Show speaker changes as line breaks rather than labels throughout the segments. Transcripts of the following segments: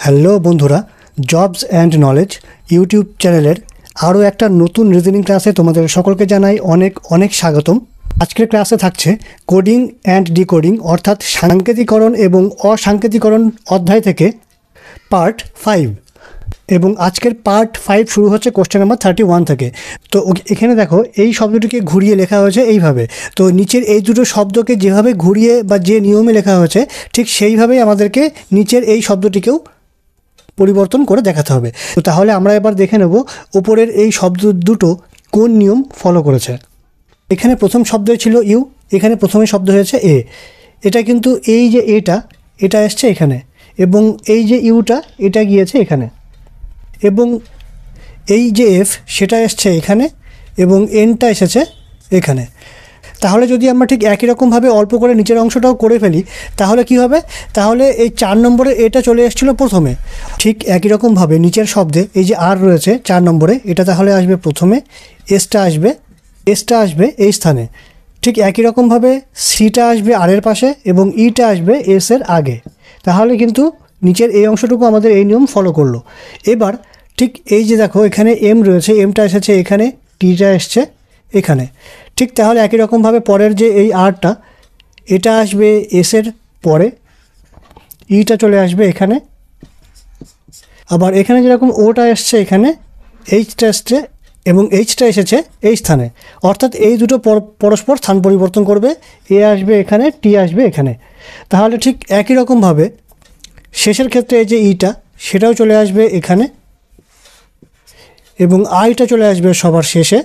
Hello বন্ধুরা, jobs and knowledge YouTube চ্যানেলের আরও একটা নতুন রিজনিং ক্লাসে তোমাদের সকলকে জানাই অনেক অনেক স্বাগতম। আজকের ক্লাসে থাকছে কোডিং অ্যান্ড ডিকোডিং অর্থাৎ সাংকেতিকরণ এবং অসাংকেতিকরণ অধ্যায় থেকে পার্ট 5 এবং আজকের পার্ট 5 শুরু হচ্ছে কোশ্চেন নাম্বার 31 থেকে। তো এখানে দেখো এই শব্দটিকে ঘুরিয়ে লেখা হয়েছে এইভাবে। তো নিচের এই দুটো শব্দকে যেভাবে ঘুরিয়ে বা যে নিয়মে লেখা হয়েছে ঠিক সেইভাবেই আমাদেরকে নিচের এই শব্দটিকেও পরিবর্তন করে দেখাতে হবে। তো তাহলে আমরা এবার দেখে নেব উপরের এই শব্দ দুটো কোন নিয়ম ফলো করেছে। এখানে প্রথম শব্দ ছিল ইউ, এখানে প্রথমে শব্দ হয়েছে এ। এটা কিন্তু এই যে এটা এসছে এখানে, এবং এই যে ইউটা এটা গিয়েছে এখানে, এবং এই যে এফ সেটা এসছে এখানে, এবং এনটা এসেছে এখানে। তাহলে যদি আমরা ঠিক একই রকমভাবে অল্প করে নিচের অংশটাও করে ফেলি তাহলে কি হবে? তাহলে এই 4 নম্বরে এটা চলে এসেছিলো প্রথমে, ঠিক একই রকমভাবে নিচের শব্দে এই যে আর রয়েছে 4 নম্বরে, এটা তাহলে আসবে প্রথমে, এসটা আসবে এই স্থানে। ঠিক একই রকমভাবে সিটা আসবে আর এর পাশে এবং ইটা আসবে এস এর আগে। তাহলে কিন্তু নিচের এই অংশটুকু আমাদের এই নিয়ম ফলো করলো। এবার ঠিক এই যে দেখো এখানে এম রয়েছে, এমটা এসেছে এখানে, টিটা এসছে এখানে। ঠিক তাহলে একই রকমভাবে পরের যে এই আরটা এটা আসবে এসের পরে, ইটা চলে আসবে এখানে, আবার এখানে যেরকম ওটা এসছে এখানে, এইচটা এসছে এবং এইচটা এসেছে এই স্থানে। অর্থাৎ এই দুটো পরস্পর স্থান পরিবর্তন করবে, এ আসবে এখানে, টি আসবে এখানে। তাহলে ঠিক একই রকমভাবে শেষের ক্ষেত্রে এই যে ইটা সেটাও চলে আসবে এখানে, এবং আইটা চলে আসবে সবার শেষে,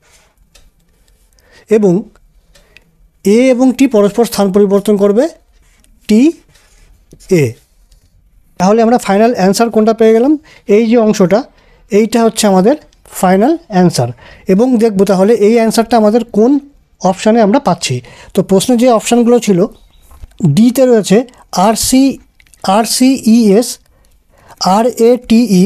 এবং এ এবং টি পরস্পর স্থান পরিবর্তন করবে টি এ। তাহলে আমরা ফাইনাল অ্যান্সার কোনটা পেয়ে গেলাম? এই যে অংশটা, এইটা হচ্ছে আমাদের ফাইনাল অ্যান্সার। এবং দেখব তাহলে এই অ্যান্সারটা আমাদের কোন অপশানে আমরা পাচ্ছি। তো প্রশ্নে যে অপশানগুলো ছিল, ডিতে রয়েছে RCES, RATE,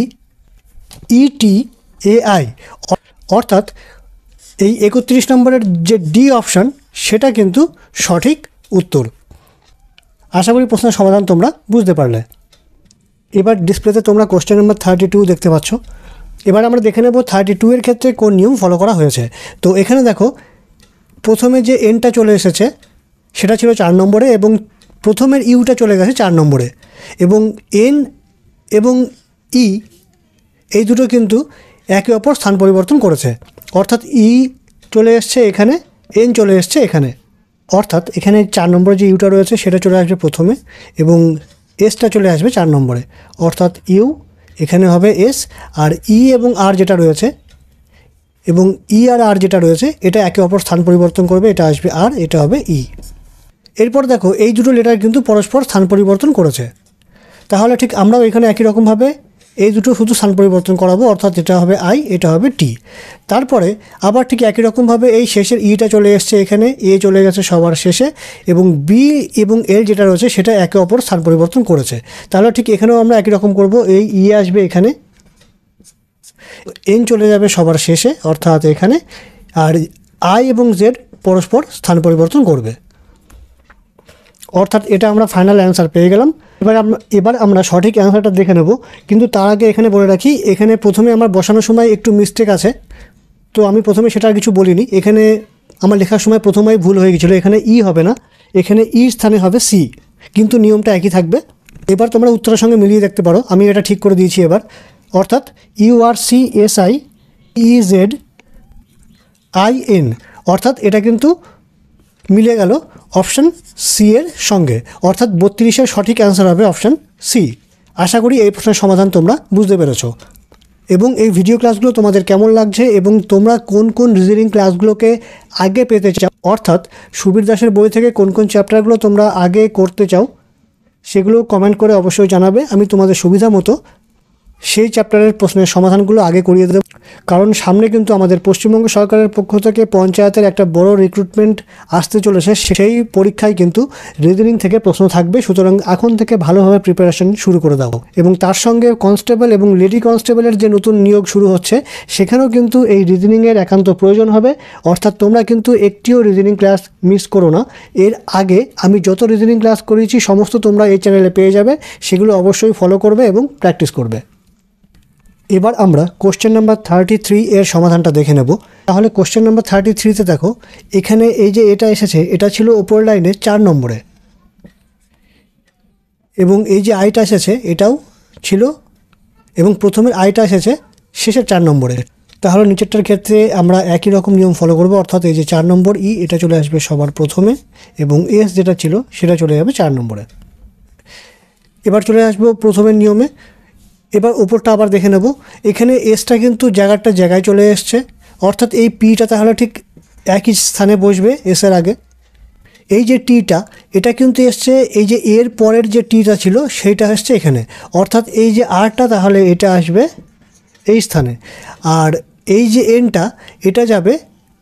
ETAI, অর্থাৎ এই 31 নম্বরের যে ডি অপশান সেটা কিন্তু সঠিক উত্তর। আশা করি প্রশ্নের সমাধান তোমরা বুঝতে পারলে। এবার ডিসপ্লেতে তোমরা কোশ্চেন নাম্বার 32 দেখতে পাচ্ছ। এবার আমরা দেখে নেব 32 এর ক্ষেত্রে কোন নিয়ম ফলো করা হয়েছে। তো এখানে দেখো প্রথমে যে এনটা চলে এসেছে সেটা ছিল 4 নম্বরে, এবং প্রথমের ইউটা চলে গেছে 4 নম্বরে, এবং এন এবং ই এই দুটো কিন্তু একে অপর স্থান পরিবর্তন করেছে। অর্থাৎ ই চলে এসছে এখানে, এন চলে এসছে এখানে। অর্থাৎ এখানে 4 নম্বরে যে ইউটা রয়েছে সেটা চলে আসবে প্রথমে, এবং এসটা চলে আসবে 4 নম্বরে। অর্থাৎ ইউ এখানে হবে এস, আর ই এবং আর যেটা রয়েছে, এবং ই আর আর যেটা রয়েছে এটা একে অপর স্থান পরিবর্তন করবে, এটা আসবে আর, এটা হবে ই। এরপর দেখো এই দুটো লেটার কিন্তু পরস্পর স্থান পরিবর্তন করেছে। তাহলে ঠিক আমরাও এখানে একই রকমভাবে এই দুটো শুধু স্থান পরিবর্তন করাবো, অর্থাৎ এটা হবে আই, এটা হবে টি। তারপরে আবার ঠিক একই রকমভাবে এই শেষের ইটা চলে এসছে এখানে, এ চলে গেছে সবার শেষে, এবং বি এবং এল যেটা রয়েছে সেটা একে অপর স্থান পরিবর্তন করেছে। তাহলে ঠিক এখানেও আমরা একই রকম করব, এই ই আসবে এখানে, এন চলে যাবে সবার শেষে অর্থাৎ এখানে, আর আই এবং জেড পরস্পর স্থান পরিবর্তন করবে। অর্থাৎ এটা আমরা ফাইনাল অ্যান্সার পেয়ে গেলাম। এবার আমরা সঠিক অ্যান্সারটা দেখে নেব, কিন্তু তার আগে এখানে বলে রাখি এখানে প্রথমে আমার বসানোর সময় একটু মিস্টেক আছে। তো আমি প্রথমে সেটা আর কিছু বলিনি, এখানে আমার লেখার সময় প্রথমেই ভুল হয়ে গেছিলো, এখানে ই হবে না, এখানে ইর স্থানে হবে সি, কিন্তু নিয়মটা একই থাকবে। এবার তোমরা উত্তরের সঙ্গে মিলিয়ে দেখতে পারো, আমি এটা ঠিক করে দিয়েছি এবার। অর্থাৎ URCSIEZIN, অর্থাৎ এটা কিন্তু মিলে গেল অপশান সি এর সঙ্গে, অর্থাৎ 32-এর সঠিক অ্যান্সার হবে অপশান সি। আশা করি এই প্রশ্নের সমাধান তোমরা বুঝতে পেরেছো। এবং এই ভিডিও ক্লাসগুলো তোমাদের কেমন লাগছে এবং তোমরা কোন কোন রিজনিং ক্লাসগুলোকে আগে পেতে চাও, অর্থাৎ সুবীর দাসের বই থেকে কোন কোন চ্যাপ্টারগুলো তোমরা আগে করতে চাও সেগুলো কমেন্ট করে অবশ্যই জানাবে। আমি তোমাদের সুবিধা মতো সেই চ্যাপ্টারের প্রশ্নের সমাধানগুলো আগে করিয়ে দেব। কারণ সামনে কিন্তু আমাদের পশ্চিমবঙ্গ সরকারের পক্ষ থেকে পঞ্চায়েতের একটা বড় রিক্রুটমেন্ট আসতে চলেছে। সেই পরীক্ষায় কিন্তু রিজনিং থেকে প্রশ্ন থাকবে, সুতরাং এখন থেকে ভালোভাবে প্রিপারেশন শুরু করে দাও। এবং তার সঙ্গে কনস্টেবল এবং লেডি কনস্টেবলের যে নতুন নিয়োগ শুরু হচ্ছে সেখানেও কিন্তু এই রিজনিংয়ের একান্ত প্রয়োজন হবে। অর্থাৎ তোমরা কিন্তু একটিও রিজনিং ক্লাস মিস করো না। এর আগে আমি যত রিজনিং ক্লাস করেছি সমস্ত তোমরা এই চ্যানেলে পেয়ে যাবে, সেগুলো অবশ্যই ফলো করবে এবং প্র্যাকটিস করবে। এবার আমরা কোশ্চেন নাম্বার 33 এর সমাধানটা দেখে নেব। তাহলে কোশ্চেন নাম্বার 33তে দেখো, এখানে এই যে এটা এসেছে এটা ছিল ওপর লাইনে 4 নম্বরে, এবং এই যে আইটা এসেছে এটাও ছিল, এবং প্রথমের আইটা এসেছে শেষের 4 নম্বরে। তাহলে নিচেরটার ক্ষেত্রে আমরা একই রকম নিয়ম ফলো করব, অর্থাৎ এই যে 4 নম্বর ই এটা চলে আসবে সবার প্রথমে, এবং এস যেটা ছিল সেটা চলে যাবে 4 নম্বরে। এবার চলে আসবো প্রথমের নিয়মে। এবার উপরটা আবার দেখে নেব, এখানে এসটা কিন্তু জায়গায় চলে এসছে, অর্থাৎ এই পিটা তাহলে ঠিক একই স্থানে বসবে এসের আগে। এই যে টিটা এটা কিন্তু এসছে এই যে এর পরের যে টিটা ছিল সেইটা এসছে এখানে, অর্থাৎ এই যে আরটা তাহলে এটা আসবে এই স্থানে, আর এই যে এনটা এটা যাবে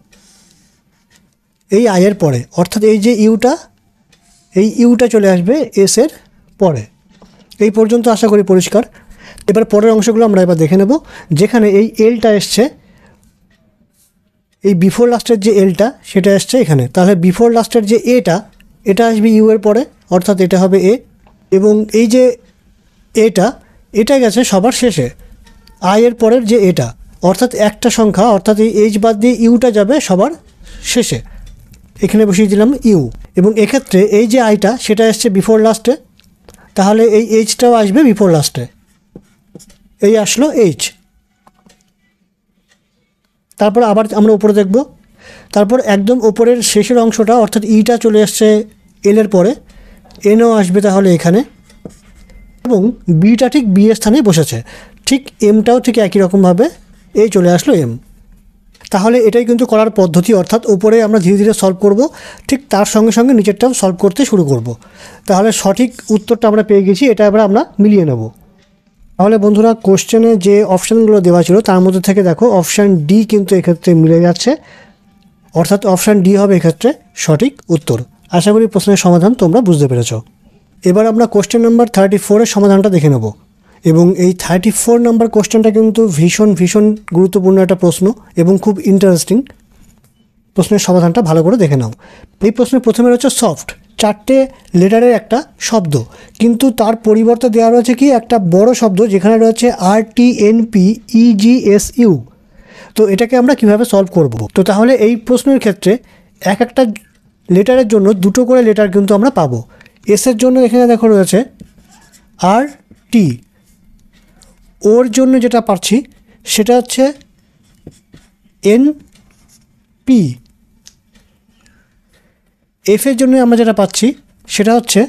এই আয়ের পরে, অর্থাৎ এই যে ইউটা চলে আসবে এসের পরে। এই পর্যন্ত আশা করি পরিষ্কার। এবার পরের অংশগুলো আমরা এবার দেখে নেব, যেখানে এই এলটা এসছে, এই বিফোর লাস্টের যে এলটা সেটা এসছে এখানে, তাহলে বিফোর লাস্টের যে এটা আসবে ইউ এর পরে, অর্থাৎ এটা হবে এ, এবং এই যে এটা গেছে সবার শেষে আই এর পরের যে এটা, অর্থাৎ একটা সংখ্যা, অর্থাৎ এই এইচ বাদ দিয়ে ইউটা যাবে সবার শেষে, এখানে বসিয়ে দিলাম ইউ। এবং এক্ষেত্রে এই যে আইটা সেটা এসছে বিফোর লাস্টে, তাহলে এই এইচটাও আসবে বিফোর লাস্টে, এই আসলো এইচ। তারপর আবার আমরা উপরে দেখব, তারপর একদম ওপরের শেষের অংশটা অর্থাৎ ইটা চলে আসছে এল এর পরে, এনও আসবে তাহলে এখানে, এবং বিটা ঠিক বি এর স্থানে বসেছে, ঠিক এমটাও ঠিক একই রকমভাবে এই চলে আসলো এম। তাহলে এটাই কিন্তু করার পদ্ধতি, অর্থাৎ উপরে আমরা ধীরে ধীরে সলভ করব, ঠিক তার সঙ্গে সঙ্গে নিচেরটাও সলভ করতে শুরু করব। তাহলে সঠিক উত্তরটা আমরা পেয়ে গেছি, এটা এবার আমরা মিলিয়ে নেব। তাহলে বন্ধুরা কোশ্চেনে যে অপশানগুলো দেওয়া ছিল তার মধ্যে থেকে দেখো অপশান ডি কিন্তু এক্ষেত্রে মিলে যাচ্ছে, অর্থাৎ অপশান ডি হবে এক্ষেত্রে সঠিক উত্তর। আশা করি প্রশ্নের সমাধান তোমরা বুঝতে পেরেছ। এবার আমরা কোশ্চেন নাম্বার 34-এর সমাধানটা দেখে নেব, এবং এই 34 নম্বর কোশ্চেনটা কিন্তু ভীষণ গুরুত্বপূর্ণ একটা প্রশ্ন এবং খুব ইন্টারেস্টিং। প্রশ্নের সমাধানটা ভালো করে দেখে নাও। এই প্রশ্নের প্রথমে রয়েছে সফট, 4টে লেটারের একটা শব্দ, কিন্তু তার পরিবর্তে দেওয়া রয়েছে কি একটা বড় শব্দ যেখানে রয়েছে RTNPEGSU। তো এটাকে আমরা কিভাবে সলভ করব? তো তাহলে এই প্রশ্নের ক্ষেত্রে একটা লেটারের জন্য দুটো করে লেটার কিন্তু আমরা পাবো। এসের জন্য এখানে দেখো রয়েছে RT, ওর জন্য যেটা পাচ্ছি সেটা হচ্ছে NP, এফের জন্য আমরা যেটা পাচ্ছি সেটা হচ্ছে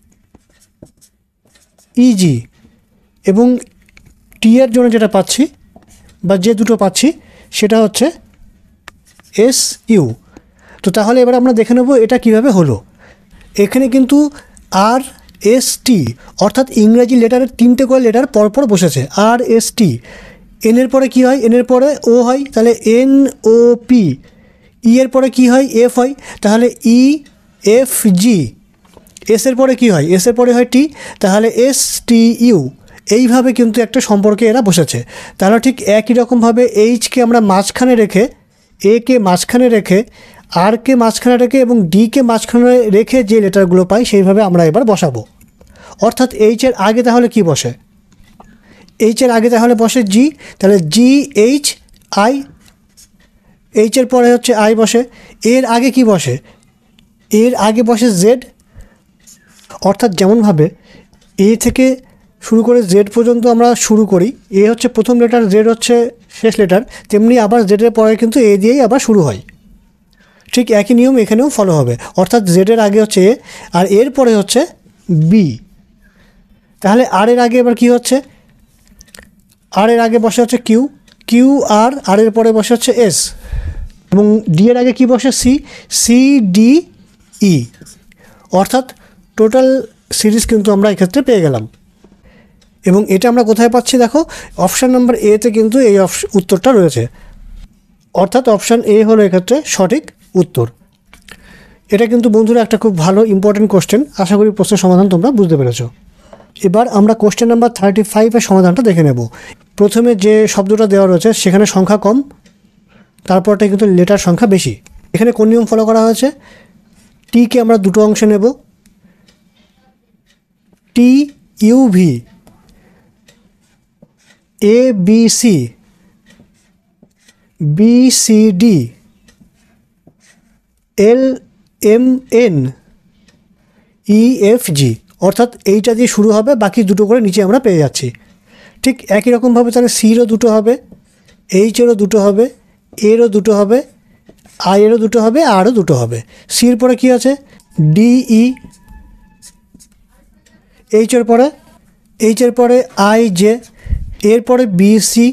EG, এবং টি এর জন্য যেটা পাচ্ছি বা যে দুটো পাচ্ছি সেটা হচ্ছে SU। তো তাহলে এবার আমরা দেখে নেব এটা কিভাবে হলো। এখানে কিন্তু RST, অর্থাৎ ইংরেজি লেটারের 3টে করে লেটার পরপর বসেছে, RST। এন এর পরে কী হয়? এন এর পরে ও হয়, তাহলে NOP। ই এর পরে কী হয়? এফ হয়, তাহলে EFG। এসের পরে কী হয়? এসের পরে হয় টি, তাহলে STU। এইভাবে কিন্তু একটা সম্পর্কে এরা বসেছে। তাহলে ঠিক একই রকমভাবে এইচকে আমরা মাঝখানে রেখে, একে মাঝখানে রেখে, আরকে মাঝখানে রেখে এবং ডিকে মাঝখানে রেখে যে লেটারগুলো পাই সেইভাবে আমরা এবার বসাবো। অর্থাৎ এইচের আগে তাহলে কি বসে? এইচের আগে তাহলে বসে জি, তাহলে GHI। এইচের পরে হচ্ছে আই বসে। এর আগে কি বসে? এর আগে বসে জেড। অর্থাৎ যেমনভাবে এ থেকে শুরু করে জেড পর্যন্ত আমরা শুরু করি, এ হচ্ছে প্রথম লেটার, জেড হচ্ছে শেষ লেটার, তেমনি আবার জেডের পরে কিন্তু এ দিয়েই আবার শুরু হয়। ঠিক একই নিয়ম এখানেও ফলো হবে, অর্থাৎ জেডের আগে হচ্ছে এ আর এর পরে হচ্ছে বি। তাহলে আর এর আগে এবার কি হচ্ছে? আর এর আগে বসে হচ্ছে কিউ আর এর পরে বসে হচ্ছে এস, এবং ডি এর আগে কি বসে? CDE। অর্থাৎ টোটাল সিরিজ কিন্তু আমরা এক্ষেত্রে পেয়ে গেলাম। এবং এটা আমরা কোথায় পাচ্ছি দেখো, অপশান নাম্বার এতে কিন্তু এই উত্তরটা রয়েছে, অর্থাৎ অপশান এ হলো এক্ষেত্রে সঠিক উত্তর। এটা কিন্তু বন্ধুরা একটা খুব ভালো ইম্পর্টেন্ট কোশ্চেন। আশা করি প্রশ্নের সমাধান তোমরা বুঝতে পেরেছো। এবার আমরা কোশ্চেন নাম্বার 35-এর সমাধানটা দেখে নেব। প্রথমে যে শব্দটা দেওয়া রয়েছে সেখানে সংখ্যা কম, তারপরটা কিন্তু লেটার সংখ্যা বেশি। এখানে কোন নিয়ম ফলো করা হয়েছে? টিকে আমরা দুটো অংশে নেব, T UV, A B C, B C D, L M N, E F G, অর্থাৎ এইটা দিয়ে শুরু হবে, বাকি দুটো করে নিচে আমরা পেয়ে যাচ্ছি। ঠিক একই রকমভাবে তাহলে সিরও দুটো হবে, এইচেরও দুটো হবে, এরও দুটো হবে, আইয়েরও দুটো হবে, আরও দুটো হবে। সির পরে কী আছে? ডিই, এইচের পরে আই জে, এরপরে বিসি,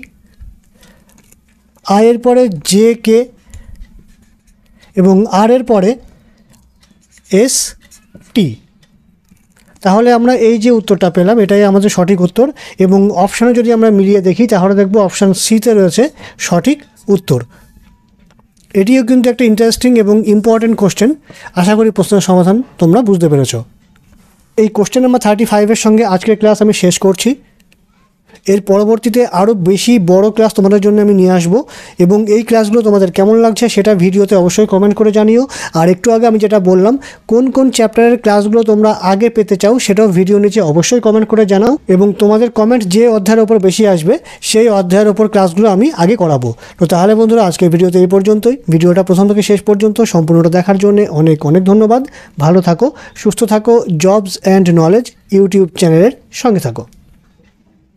আইয়ের পরে জে কে এবং আর এর পরে এস টি। তাহলে আমরা এই যে উত্তরটা পেলাম এটাই আমাদের সঠিক উত্তর। এবং অপশানে যদি আমরা মিলিয়ে দেখি তাহলে দেখব অপশান সিতে রয়েছে সঠিক উত্তর। এটিও কিন্তু একটা ইন্টারেস্টিং এবং ইম্পর্টেন্ট কোশ্চেন। আশা করি প্রশ্নের সমাধান তোমরা বুঝতে পেরেছো। এই কোশ্চেন নাম্বার 35-এর সঙ্গে আজকের ক্লাস আমি শেষ করছি। এর পরবর্তীতে আরও বেশি বড় ক্লাস তোমাদের জন্য আমি নিয়ে আসবো এবং এই ক্লাসগুলো তোমাদের কেমন লাগছে সেটা ভিডিওতে অবশ্যই কমেন্ট করে জানিও। আর একটু আগে আমি যেটা বললাম, কোন কোন চ্যাপ্টারের ক্লাসগুলো তোমরা আগে পেতে চাও সেটাও ভিডিও নিচে অবশ্যই কমেন্ট করে জানাও এবং তোমাদের কমেন্ট যে অধ্যায়ের ওপর বেশি আসবে সেই অধ্যায়ের ওপর ক্লাসগুলো আমি আগে করাবো। তো তাহলে বন্ধুরা আজকের ভিডিওতে এই পর্যন্তই। ভিডিওটা প্রথম থেকে শেষ পর্যন্ত সম্পূর্ণটা দেখার জন্য অনেক অনেক ধন্যবাদ। ভালো থাকো, সুস্থ থাকো, জবস অ্যান্ড নলেজ ইউটিউব চ্যানেলের সঙ্গে থাকো।